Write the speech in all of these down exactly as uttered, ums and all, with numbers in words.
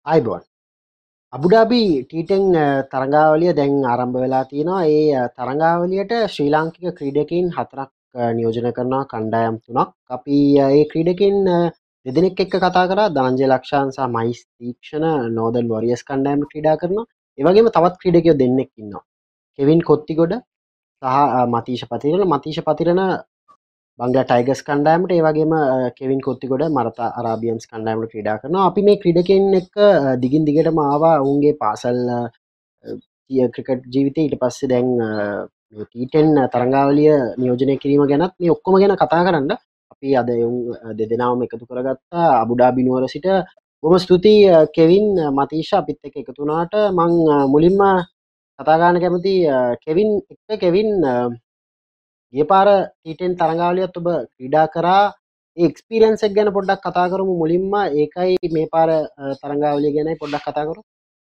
අයිබෝන් අබුඩාබි ටීටෙන් තරඟාවලිය දැන් ආරම්භ වෙලා තියෙනවා. ඒ අ, තරඟාවලියට ශ්‍රී ලාංකික ක්‍රීඩකයින් හතරක් අ, නියෝජනය කරනවා කණ්ඩායම් තුනක්. අපි අ, ඒ ක්‍රීඩකයින් අ, දෙදෙනෙක් එක්ක කතා කරා. ධනංජය ලක්ෂාන් සහ මයිස් තීක්ෂණ නෝදන් වොරියර්ස් කණ්ඩායමට ක්‍රීඩා කරනවා. ඒ වගේම තවත් ක්‍රීඩකයෝ දෙන්නෙක් ඉන්නවා. කෙවින් කොත්තිගොඩ සහ අ, මතීෂ පතිරණ. මතීෂ පතිරණ බංගලා ටයිගර්ස් කණ්ඩායමට, ඒ වගේම අ, කෙවින් කොත්තිගොඩ මරතා අරාබියන්ස් කණ්ඩායමට ක්‍රීඩා කරනවා. අපි මේ ක්‍රීඩකයන් එක්ක අ, දිගින් දිගටම ආවා ඔවුන්ගේ පාසල් අ, තිය ක්‍රිකට් ජීවිතය. ඊට පස්සේ දැන් අ, මේ ටී ටෙන් තරඟාවලිය නියෝජනය කිරීම ගැනත් මේ ඔක්කොම ගැන කතා කරන්න අපි අද එවුන් දෙදෙනාම එකතු කරගත්තා අබුඩාබි නුවර සිට. බොහොම ස්තුතියි අ, කෙවින් අ, මතීෂා අපිත් එක්ක එකතු වුණාට. මං අ, මුලින්ම කතා ගන්න කැමති අ, කෙවින් එක්ක. කෙවින් අ, ගිය පාර ටී ටෙන් තරඟාවලියත් ඔබ ක්‍රීඩා කරා. ඒ එක්ස්පීරියන්ස් එක ගැන පොඩ්ඩක් කතා කරමු මුලින්ම. ඒකයි මේ පාර අ, තරඟාවලිය ගැනයි පොඩ්ඩක් කතා කරමු.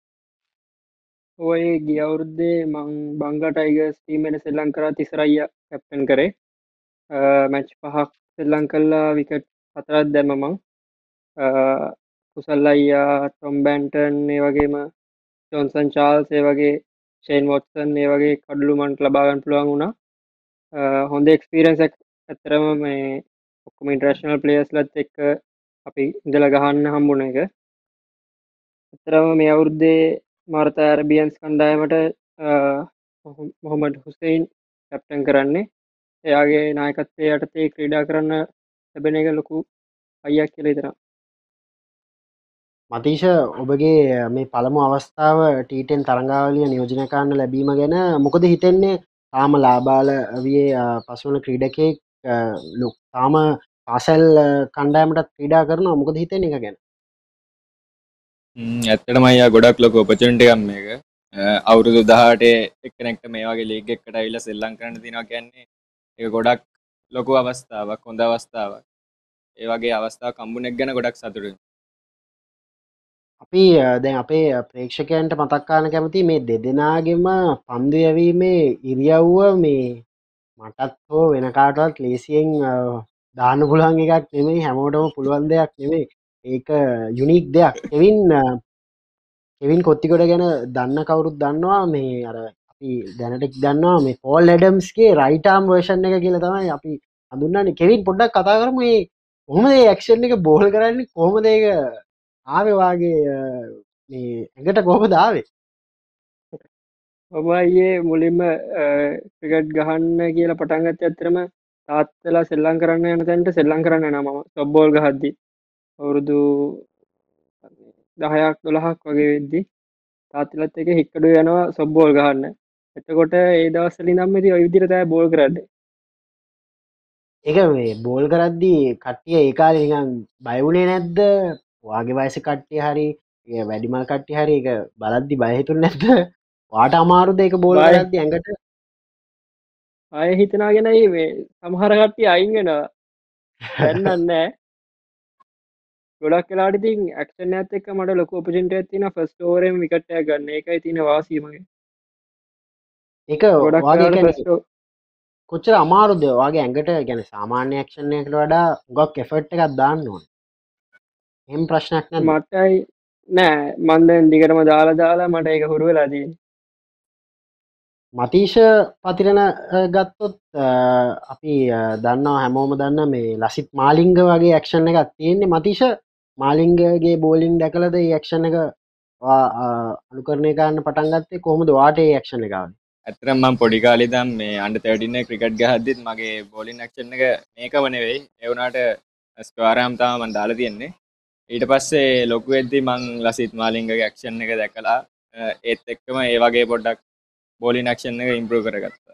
ඔය ගිය අවුරුද්දේ මං බංගා ටයිගර්ස් ටීම් එකට ශ්‍රී ලංකාව තිසර අයියා කැප්ටන් කරේ. මැච් පහක් ශ්‍රී ලංකල්ලා විකට් හතරක් දැම්ම මං. අ, කුසල් අයියා, ටොම් බැන්ටන්, ඒ වගේම ජොන්සන් චාල්ස්, ඒ වගේ ෂේන් වොට්සන්, ඒ වගේ කඩලු මන්ට ලබා ගන්න පුළුවන් වුණා. අ, හොඳ එක්ස්පීරියන්ස් එකක්. ඇත්තරම මේ ඔක්කොම ඉන්ටර්නැෂනල් ප්ලේයර්ස්ලත් එක්ක අපි ඉඳලා ගහන්න හම්බුන එක. ඇත්තරම මේ අවුරුද්දේ මාර්තා ඇරබියන්ස් කණ්ඩායමට අ, මොහ- මොහමඩ් හුසයින් කැප්ටන් කරන්නේ. එයාගේ නායකත්වය යටතේ ක්‍රීඩා කරන්න ලැබෙන එක ලොකු අයියක් කියලා හිතනවා. මතීෂ, ඔබගේ මේ පළමු අවස්ථාව ටී ටෙන් තරඟාවලිය නියෝජනය කරන්න ලැබීම ගැන මොකද හිතෙන්නේ? තාම ලාබාල වියේ අ, පසුවන ක්‍රීඩකයෙක් අ, ලොක් තාම පාසල් අ, කණ්ඩායමටත් ක්‍රීඩා කරනවා. මොකද හිතෙන්නේ ඒක ගැන? ම්, ඇත්තටම අයියා ගොඩක් ලොකු ඔපචුනිටි එකක් මේක. අ, අවුරුදු දහඅටේ එක්කෙනෙක්ට මේ වගේ ලීග් එකකට ඇවිල්ලා සෙල්ලම් කරන්න දිනවා කියන්නේ ඒක ගොඩක් ලොකු අවස්ථාවක්, හොඳ අවස්ථාවක්. ඒ වගේ අවස්ථාවක් හම්බුනෙක් ගැන ගොඩක් සතුටුයි. අපි අ, දැන් අපේ ප්‍රේක්ෂකයන්ට මතක් කරන්න කැමති මේ දෙදෙනාගෙම පන්දු යැවීමේ ඉරියව්ව මේ මටත් හෝ වෙන කාටවත් ලේසියෙන් අ, දාන්න පුළුවන් එකක් නෙමෙයි. හැමෝටම පුළුවන් දෙයක් නෙමෙයි. ඒක යුනික් දෙයක්. කෙවින් අ, කෙවින් කොත්තිගොඩ ගැන දන්න කවුරුත් දන්නවා. මේ අර අපි දැනට දන්නවා මේ පෝල් ඇඩම්ස්ගේ රයිට් ආම් වර්ෂන් එක කියලා තමයි අපි හඳුන්වන්නේ. කෙවින් පොඩ්ඩක් කතා කරමු මේ කොහොමද මේ ඇක්ෂන් එක බෝල් කරන්නේ? කොහොමද ඒක ආවේ වාගේ අ, මේ ඇඟට කොහොමද ආවේ? ඔබ අයියේ මුලින්ම ක්‍රිකට් ගහන්න කියලා පටන් ගත්තේ ඇත්තටම තාත්තලා සෙල්ලම් කරන්න යන තැනට සෙල්ලම් කරන්න යනවා මම සොෆ්ට් බෝල් ගහද්දි අවුරුදු දහයක් දොළහක් වගේ වෙද්දි තාත්තලත් එක්ක හික්කඩුව යනවා සොෆ්ට් බෝල් ගහන්න. එතකොට ඒ දවස්වල ඉඳන්ම ඉතින් ওই විදිහට තමයි බෝල් කරන්නේ. ඒක මේ බෝල් කරද්දී කට්ටිය ඒ කාලේ නිකන් බය වුණේ නැද්ද? ඔයාගේ වයසේ කට්ටිය හරි ඒ වැඩිමල් කට්ටිය හරි ඒක බලද්දි බය හිතුනේ නැද්ද? ඔයාට අමාරුද ඒක බෝල් බය කරද්දි ඇඟට? අය හිතනාගෙනයි මේ සමහර කට්ටිය අයින් වෙනවා. දැන් නෑ. ගොඩක් වෙලාවට ඉතින් ඇක්ෂන් එකත් එක්ක මට ලොකු ඔපචුනිටි එකක් තියෙනවා ෆස්ට් ඕවර් එකේම විකට් එකක් ගන්න. ඒකයි තියෙන වාසිය මගේ. ඒක ගොඩක් ඔයාගේ වෙලාවට කියන්නේ ෆස්ට් කොච්චර අමාරුද? ඔයාගේ ඇඟට කියන්නේ සාමාන්‍ය ඇක්ෂන් එකකට වඩා හුඟක් එෆර්ට් එකක් දාන්න ඕනේ. එහෙම ප්‍රශ්නයක් නැද්ද? මටයි නෑ මන් දැන් දිගටම දාලා දාලා මට ඒක හුරු වෙලා තියෙන්නේ. මතීෂ පතිරණ අ, ගත්තොත් අ, අපි අ, දන්නවා හැමෝම දන්න මේ ලසිත් මාලිංග වගේ ඇක්ෂන් එකක් තියෙන්නේ. මතීෂ මාලිංගගේ බෝලින් දැකලාද මේ ඇක්ෂන් එක ඔයා අ, අනුකරණය කරන්න පටන් ගත්තේ? කොහොමද ඔයාට මේ ඇක්ෂන් එක ආවේ? ඇත්තටම මම පොඩි කාලේ ඉඳන් මේ අන්ඩර් තර්ටීන් එකේ ක්‍රිකට් ගහද්දිත් මගේ බෝලින් ඇක්ෂන් එක මේකම නෙවෙයි. ඒ වුණාට ස්ක්වයර් තමයි මම දාලා තියෙන්නේ. ඊට පස්සේ ලොකු වෙද්දි මං ලසිත් මාලිංගගේ ඇක්ෂන් එක දැකලා අ, ඒත් එක්කම ඒ වගේ පොඩ්ඩක් බෝලින් ඇක්ෂන් එක ඉම්ප්‍රූව් කරගත්තා.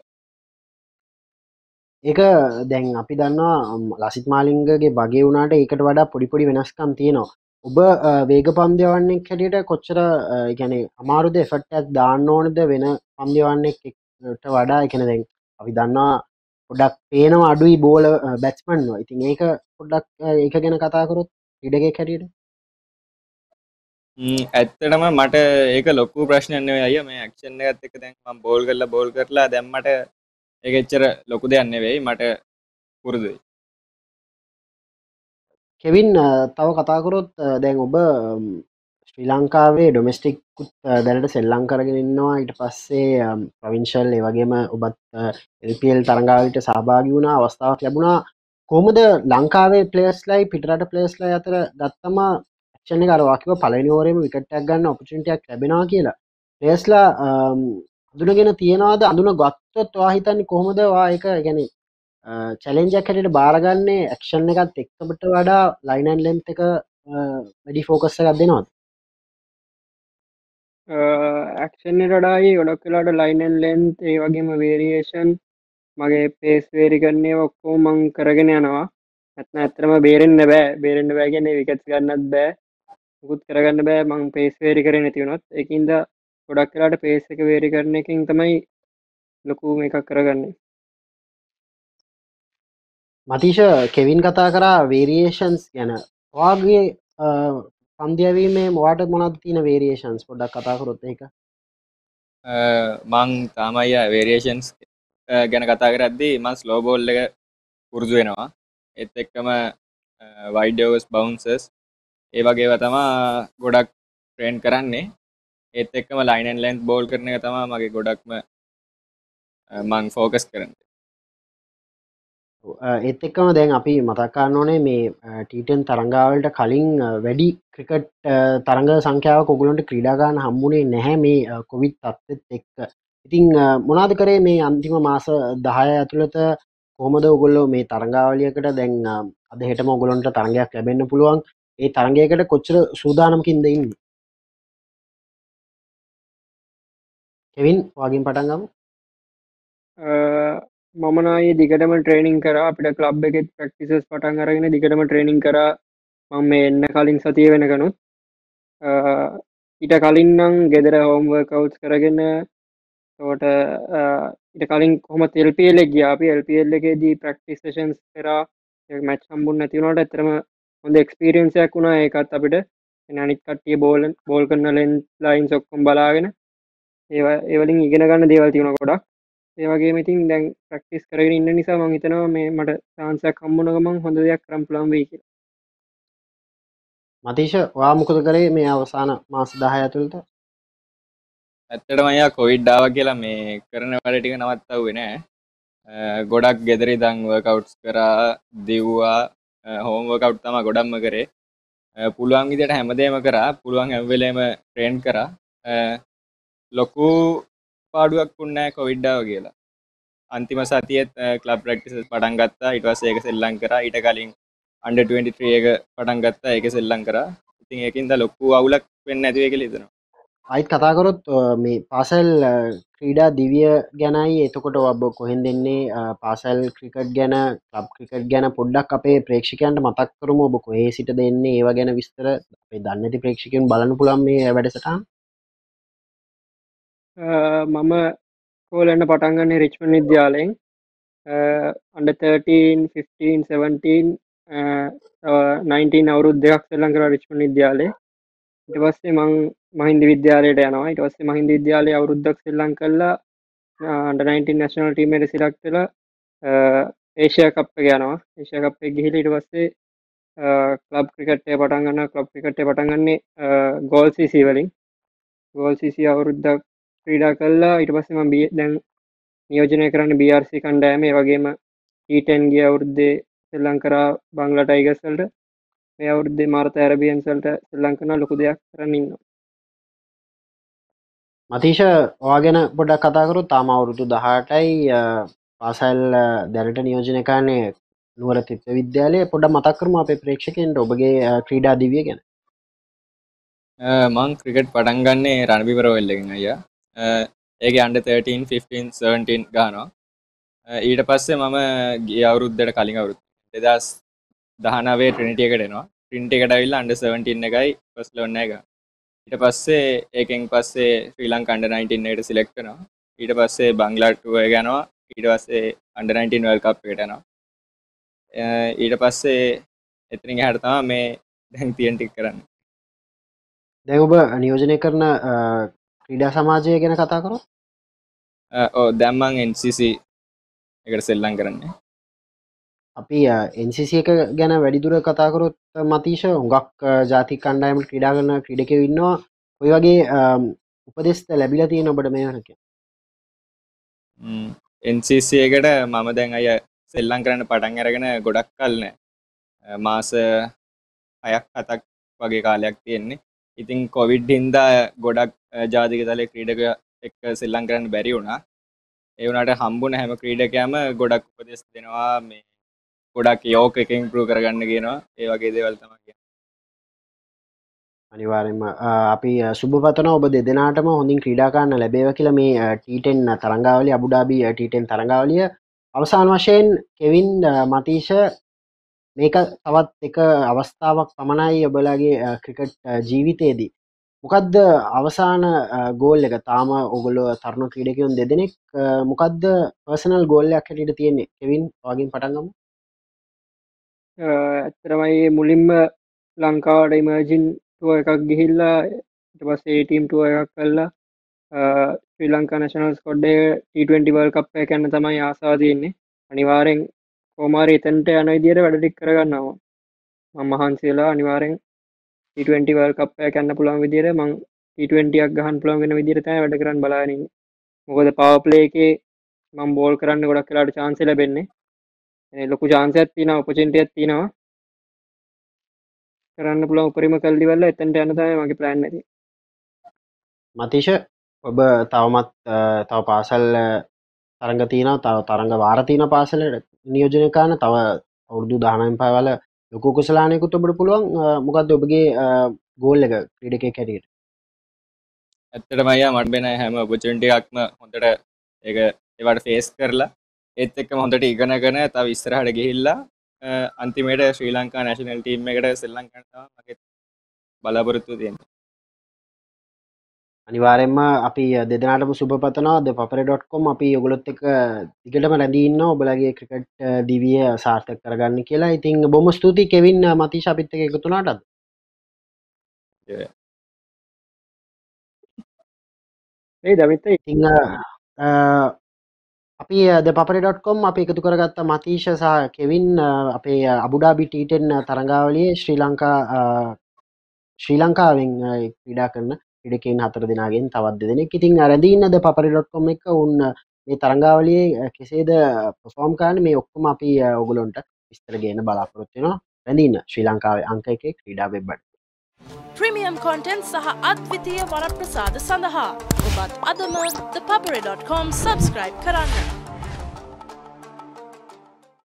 ඒක දැන් අපි දන්නවා අම්, ලසිත් මාලිංගගේ බගේ වුණාට ඒකට වඩා පොඩි පොඩි වෙනස්කම් තියෙනවා. ඔබ අ, වේග පන්දු යවන්නෙක් හැටියට කොච්චර අ, ඒ කියන්නේ අමාරුද එෆර්ට් එකක් දාන්න ඕනද වෙන පන්දු යවන්නෙක් එක්ට වඩා? ඒ කියන්නේ දැන් අපි දන්නවා පොඩ්ඩක් පේනවා අඩුයි බෝල බැට්ස්මන්ව. ඉතින් ඒක පොඩ්ඩක් අ, ඒක ගැන කතා කරොත් ක්‍රීඩකයෙක් හැටියට. ම්, ඇත්තටම මට ඒක ලොකු ප්‍රශ්නයක් නෙවෙයි අයියා. මේ ඇක්ෂන් එකත් එක්ක දැන් මම බෝල් කරලා බෝල් කරලා දැන් මට ඒක එච්චර ලොකු දෙයක් නෙවෙයි. මට පුරුදුයි. කෙවින් අ, තව කතා කරොත් අ, දැන් ඔබ ශ්‍රී ලංකාවේ ඩොමස්ටික් දැනට සෙල්ලං කරගෙන ඉන්නවා ඊට පස්සේ ප්‍රවිංශල් ඒ වගේම ඔබත් එල් පී එල් තරඟාවලට සහභාගී වුණා අවස්ථාවක් ලැබුණා කොහොමද ලංකාවේ ප්ලේයර්ස්ලයි පිටරට ප්ලේයර්ස්ලා අතර ගත්තම ඇක්ෂන් එක අර වාකිව පළවෙනි ඕවරේම විකට් එකක් ගන්න ඔපචුනිටි එකක් ලැබෙනවා කියලා ප්ලේයර්ස්ලා අඳුනගෙන තියනවාද අඳුන ගත්තොත් ඔයා හිතන්නේ කොහොමද ඔයා ඒක يعني චැලෙන්ජ් එකක් හැටියට බාරගන්නේ ඇක්ෂන් එකත් එක්කකට වඩා ලයින් ඇන්ඩ් ලෙන්ත් එක වැඩි ෆෝකස් එකක් දෙනවද ඇක්ෂන් එකට වඩා ගොඩක් වෙලාවට ලයින් ඇන්ඩ් ලෙන්ත් ඒ වගේම වේරියේෂන් මගේ පේස් වේරි කරන්නේ ඔක්කොම මං කරගෙන යනවා නැත්නම් ඇත්තටම බේරෙන්න බෑ බේරෙන්න බෑ කියන්නේ විකට්ස් ගන්නත් බෑ මුකුත් කරගන්න බෑ මං පේස් වේරි කරේ නැති වුණොත් ඒකින්ද ගොඩක් වෙලාවට පේස් එක වේරි කරන එකෙන් තමයි ලොකු මේකක් කරගන්නේ මතීෂ කෙවින් කතා කරා වේරියේෂන්ස් ගැන ඔයාගේ පන්දියවීමේ මොවාට මොනවද තියෙන වේරියේෂන්ස් පොඩ්ඩක් කතා කරොත් ඒක මං තමයි වේරියේෂන්ස් ගැන කතා කරද්දී මං ස්ලෝ බෝල් එක පුරුදු වෙනවා ඒත් එක්කම වයිඩ් ඕවර්ස් බවුන්සර්ස් ඒ වගේව තමා ගොඩක් ට්‍රේන් කරන්නේ ඒත් එක්කම ලයින් ඇන්ඩ් ලෙන්ත් බෝල් කරන එක තමා මගේ ගොඩක්ම මං ෆෝකස් කරන්නේ ඒත් එක්කම දැන් අපි මතක් කරන්න ඕනේ මේ ටී ටෙන් තරඟාවලට කලින් වැඩි ක්‍රිකට් තරඟ සංඛ්‍යාවක් ඔයගොල්ලන්ට ක්‍රීඩා ගන්න හම්බුනේ නැහැ මේ කොවිඩ් තත්ත්වෙත් එක්ක. ඉතින් මොනවද කරේ මේ අන්තිම මාස දහය ඇතුළත කොහොමද ඔයගොල්ලෝ මේ තරඟාවලියකට දැන් අද හෙටම ඔයගොල්ලන්ට තරඟයක් ලැබෙන්න පුළුවන්. ඒ තරඟයකට කොච්චර සූදානම්කින්ද ඉන්නේ? කෙවින් ඔයාගෙන් පටන් ගමු. මම නායේ දිගටම ට්‍රේනින් කරා අපිට ක්ලබ් එකෙත් ප්‍රැක්ටිසස් පටන් අරගෙන දිගටම ට්‍රේනින් කරා මම මේ එන්න කලින් සතිය වෙනකනුත් ඊට කලින් නම් ගෙදර හෝම් වර්කවුට්ස් කරගෙන එතකොට ඊට කලින් කොහොමද එල් පී එල් එක ගියා අපි එල් පී එල් එකේදී ප්‍රැක්ටිස් සෙෂන්ස් කරා ඒක මැච් හම්බුනේ නැති වුණාට ඇත්තටම හොඳ එක්ස්පීරියන්ස් එකක් වුණා ඒකත් අපිට එන අනිත් කට්ටිය බෝල් බෝල් කරන ලයින්ස් ඔක්කොම බලාගෙන ඒවා ඒ වලින් ඉගෙන ගන්න දේවල් තියෙනවා ගොඩක් ඒ වගේම ඉතින් දැන් ප්‍රැක්ටිස් කරගෙන ඉන්න නිසා මම හිතනවා මේ මට chance එකක් හම්බුන ගමන් හොඳ දෙයක් කරන්න පුළුවන් වෙයි කියලා. මතීෂ ඔයා මොකද කරේ මේ අවසාන මාස දහය ඇතුළත? ඇත්තටම අයියා කොවිඩ් ආවා කියලා මේ කරන වැඩ ටික නවත්තවුවේ නෑ. ගොඩක් ගෙදර ඉඳන් වර්කවුට්ස් කරා දිව්වා හෝම් වර්කවුට් තමයි ගොඩක්ම කරේ. පුළුවන් විදිහට හැමදේම කරා පුළුවන් හැම වෙලේම ට්‍රේන් කරා. ලොකු පාඩුවක් වුණේ කොවිඩ් ආව කියලා. අන්තිම සතියේත් ක්ලබ් ප්‍රැක්ටිසස් පටන් ගත්තා. ඊට පස්සේ ඒක සෙල්ලම් කරා. ඊට කලින් අන්ඩර් ට්වෙන්ටි ත්‍රී එක පටන් ගත්තා. ඒක සෙල්ලම් කරා. ඉතින් ඒකින්ද ලොකු අවුලක් වෙන්නේ නැති වෙයි කියලා හිතනවා. ආයිත් කතා කරොත් මේ පාසල් ක්‍රීඩා දිවිය ගැනයි එතකොට ඔබ කොහෙන්ද එන්නේ පාසල් ක්‍රිකට් ගැන ක්ලබ් ක්‍රිකට් ගැන පොඩ්ඩක් අපේ ප්‍රේක්ෂකයන්ට මතක් කරමු ඔබ කොහේ සිටද එන්නේ ඒවා ගැන විස්තර අපේ දන්නේ නැති ප්‍රේක්ෂකයන් බලන්න පුළුවන් මේ වැඩසටහන. මම කෝලන්න පටන් ගන්නේ රිච්මන්ඩ් විද්‍යාලයෙන් under thirteen fifteen seventeen nineteen අවුරුදු දෙකක් සෙල්ලම් කරා රිච්මන්ඩ් විද්‍යාලේ. ඊට පස්සේ මං මහින්ද විද්‍යාලයට යනවා. ඊට පස්සේ මහින්ද විද්‍යාලයේ අවුරුද්දක් සෙල්ලම් කළා අන්ඩර් නයින්ටීන් නැෂනල් ටීම් එකට සිලෙක්ට් වෙලා ඒෂියා කප් එක යනවා. ඒෂියා කප් එක ගිහිල්ලා ඊට පස්සේ ක්ලබ් ක්‍රිකට් එක පටන් ගන්නවා. ක්ලබ් ක්‍රිකට් එක පටන් ගන්නේ ගෝල් සීසී වලින්. ගෝල් සීසී අවුරුද්දක් ක්‍රීඩා කළා. ඊට පස්සේ මම දැන් නියෝජනය කරන්නේ බී ආර් සී කණ්ඩායම. ඒ වගේම ටී ටෙන් ගිය අවුරුද්දේ ශ්‍රී කරා බංග්ලා ටයිගර්ස් වලට. මේ අවුරුද්දේ මාරත ඇරබියන්ස් වලට ශ්‍රී කරන ලොකු දෙයක් කරන්න ඉන්නවා. මතීෂ ඔයා ගැන පොඩ්ඩක් කතා කරොත් තාම අවුරුදු දහඅටයි පාසල් දැනට නියෝජනය කරන්නේ නුවර තිත්ත විද්‍යාලය. පොඩ්ඩක් මතක් කරමු අපේ ප්‍රේක්ෂකයන්ට ඔබගේ ක්‍රීඩා දිවිය ගැන. මං ක්‍රිකට් පටන් ගන්නේ රණබිම රොයල් එකෙන් අයියා. ඒකේ අන්ඩර් තර්ටීන් ෆිෆ්ටීන් සෙවන්ටීන් ගහනවා. ඊට පස්සේ මම ගිය අවුරුද්දට කලින් අවුරුද්ද දෙදාස් දහනවයේ ට්‍රිනිටි එකට එනවා. ට්‍රිනිටි එකට ඇවිල්ලා අන්ඩර් සෙවන්ටීන් එකයි ෆස්ට් ලෙවන් එක ගහනවා. ඊට පස්සේ ඒකෙන් පස්සේ ශ්‍රී ලංකා අන්ඩර් නයින්ටීන් එකට සිලෙක්ට් වෙනවා. ඊට පස්සේ බංග්ලා ටුවර් එක යනවා. ඊට පස්සේ අන්ඩර් නයින්ටීන් වර්ල්ඩ් කප් එකට යනවා. ඊට පස්සේ එතනින් එහාට තමයි මේ දැන් තියෙන ටික කරන්නේ. දැන් ඔබ නියෝජනය කරන ක්‍රීඩා සමාජය ගැන කතා කරොත්? ඔව් දැන් මම එන් සී සී එකට සෙල්ලම් කරන්නේ. අපි එන් සී සී එක ගැන වැඩිදුර කතා කරොත් මතීෂ හුඟක් ජාතික කණ්ඩායමට ක්‍රීඩා කරන ක්‍රීඩකයෝ ඉන්නවා. කොයි වගේ උපදෙස් ලැබිලා තියෙන ඔබට මේ වෙනකන්? එන් සී සී එකට මම දැන් අය සෙල්ලම් කරන්න පටන් අරගෙන ගොඩක් කල් නෑ. මාස හයක් හතක් වගේ කාලයක් තියෙන්නේ. ඉතින් කොවිඩ් හින්දා ගොඩක් ජාතික තලයේ ක්‍රීඩකයෝ එක්ක සෙල්ලම් කරන්න බැරි වුණා. ඒ වුණාට හම්බුන හැම ක්‍රීඩකයාම ගොඩක් උපදෙස් දෙනවා, මේ ගොඩක් යෝග එක ඉම්ප්‍රූව් කරගන්න කියනවා. ඒ වගේ දේවල් තමයි කියන්නේ. අනිවාර්යයෙන්ම අපි සුබපතනවා ඔබ දෙදෙනාටම හොඳින් ක්‍රීඩා කරන්න ලැබේවා කියලා. මේ ටී ටෙන් තරඟාවලිය අබු ඩාබි ටී ටෙන් තරඟාවලිය අවසාන වශයෙන් කෙවින් මතීෂ මේක තවත් එක අවස්ථාවක් පමණයි ඔබලාගේ ක්‍රිකට් ජීවිතයේදී. මොකද්ද අවසාන ගෝල් එක? තාම ඔයගොල්ලෝ තරුණ ක්‍රීඩකයන් දෙදෙනෙක්, මොකද්ද පර්සනල් ගෝල් එකක් හැටියට තියෙන්නේ? කෙවින් ඔයගෙන් පටන් ගමු. ඇත්තරමයි මුලින්ම ලංකාවට ඉමර්ජින් ටුව එකක් ගිහිල්ලා ඊට පස්සේ ටීම් ටුව එකක් කළා. ශ්‍රී ලංකා නැෂනල් ස්කොඩ්ඩේ ටී ට්වෙන්ටි වර්ල්ඩ් කප් එක යන තමයි ආසාව තියෙන්නේ. අනිවාර්යෙන් කොමාරි එතනට යන විදියට වැඩ ටික කරගන්නවා. මම මහන්සි වෙලා අනිවාර්යෙන් ටී ට්වෙන්ටි වර්ල්ඩ් කප් එක යන්න පුළුවන් විදියට මම ටී ට්වෙන්ටි එකක් ගහන්න පුළුවන් වෙන විදියට තමයි වැඩ කරන්න බලාගෙන ඉන්නේ. මොකද පවර් ප්ලේ එකේ මම බෝල් කරන්න ගොඩක් වෙලාවට chance ලැබෙන්නේ. ඒ ලොකු chance එකක් තියෙනවා, opportunity එකක් තියෙනවා. කරන්න පුළුවන් උපරිම කල් දිවල්ල එතනට යන තමයි මගේ plan එක. මතීෂ ඔබ තවමත් තව පාසල් තරඟ තියෙනවා, තව තරඟ වාර තියෙන පාසලට නියෝජනය කරන තව අවුරුදු දහනවයෙන් පහවල ලොකු කුසලානයකුත් ඔබට පුළුවන්. මොකද්ද ඔබගේ ගෝල් එක ක්‍රීඩකයෙක් හැටියට? ඇත්තටම අයියා මට වෙන හැම ඔපචුනිටි එකක්ම හොඳට ඒක ඒවට ෆේස් කරලා ඒත් එක්කම හොඳට ඉගෙනගෙන තව ඉස්සරහට ගිහිල්ලා අන්තිමේට ශ්‍රී ලංකා නැෂනල් ටීම් එකට සෙල්ලම් කරන්න තමයි මගේ බලාපොරොත්තුව තියෙන්නේ. අනිවාර්යෙන්ම අපි දෙදෙනාටම සුබ පතනවා. ද පපර ඩොට් කොම් අපි ඔයගොල්ලොත් එක්ක දිගටම රැඳී ඉන්නවා ඔබලගේ ක්‍රිකට් දිවිය සාර්ථක කරගන්න කියලා. ඉතින් බොහොම ස්තුතියි කෙවින් මතීෂ අපිත් එක්ක එකතු වුණාට. ඒ දමිත් ඉතින් අපි ද පපර ඩොට් කොම් අපි එකතු කරගත්ත මතීෂ සහ කෙවින් අපේ අබු ඩාබි ටී ටෙන් තරඟාවලියේ ශ්‍රී ලංකා ශ්‍රී ලංකාවෙන් ක්‍රීඩා කරන ක්‍රීඩකයන් හතර දෙනාගෙන් තවත් දෙදෙනෙක්. ඉතින් රැඳී ඉන්න ද පපර ඩොට් කොම් එක උන් මේ තරඟාවලියේ කෙසේද පර්ෆෝම් කරන්නේ මේ ඔක්කොම අපි ඔයගොල්ලන්ට විස්තර ගේන්න බලාපොරොත්තු වෙනවා. රැඳී ඉන්න ශ්‍රී ලංකාවේ අංක එකේ ක්‍රීඩා වෙබ් අඩ. ප්‍රීමියම් කොන්ටෙන්ට් සහ අද්විතීය වරප්‍රසාද සඳහා ඔබත් අදම the papare dot com subscribe කරන්න.